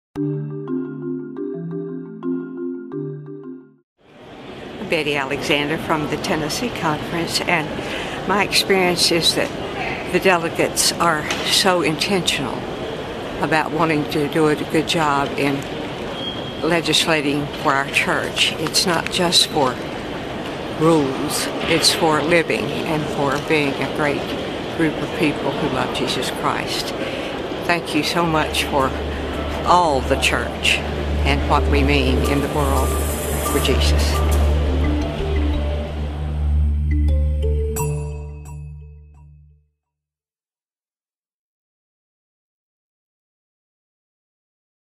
Betty Alexander from the Tennessee Conference, and my experience is that the delegates are so intentional about wanting to do a good job in legislating for our church. It's not just for rules, it's for living and for being a great group of people who love Jesus Christ. Thank you so much for all the church and what we mean in the world for Jesus.